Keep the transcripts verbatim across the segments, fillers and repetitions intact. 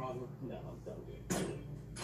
problem? No, don't do it.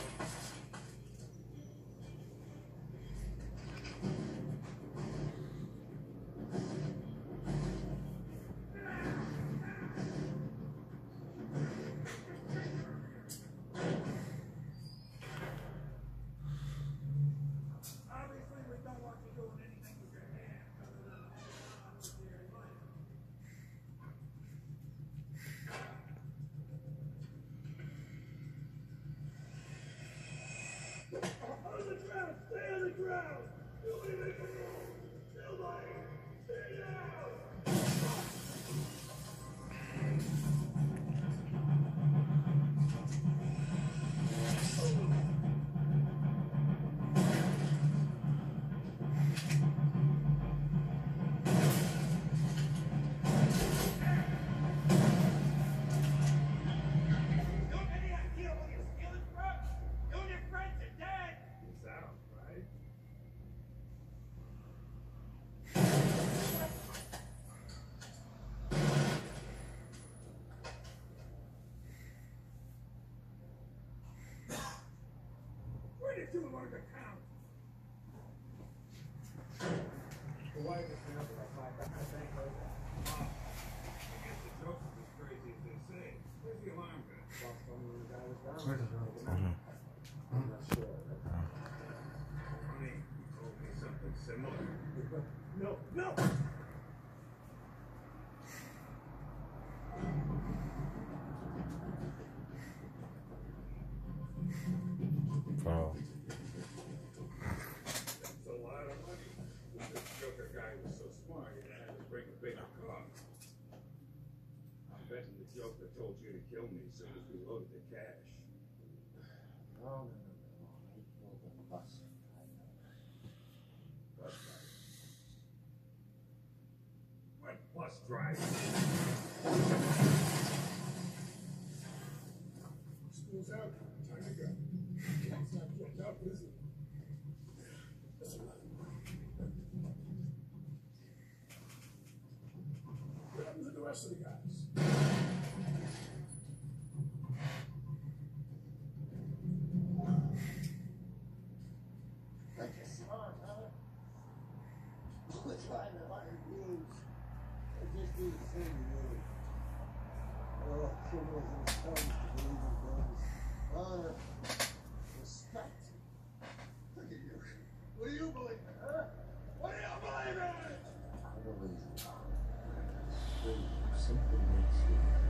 No, no! Bro. That's a lot of money. This Joker guy was so smart, he had to bring a bigger car. I'm betting the Joker told you to kill me as soon as we loaded the cash. No, no, no, no. I killed a bus driver. Bus driver? What bus driver? School's out. Time to go. It's not picked up, is it? What happened to the rest of the guys? Like a smart, huh? We're trying to hire dudes. They just do the same thing. Oh, criminals and thugs to believe in guns. Honor. Respect. Look at you. What do you believe in, huh? What do you believe in? I believe in. Something makes you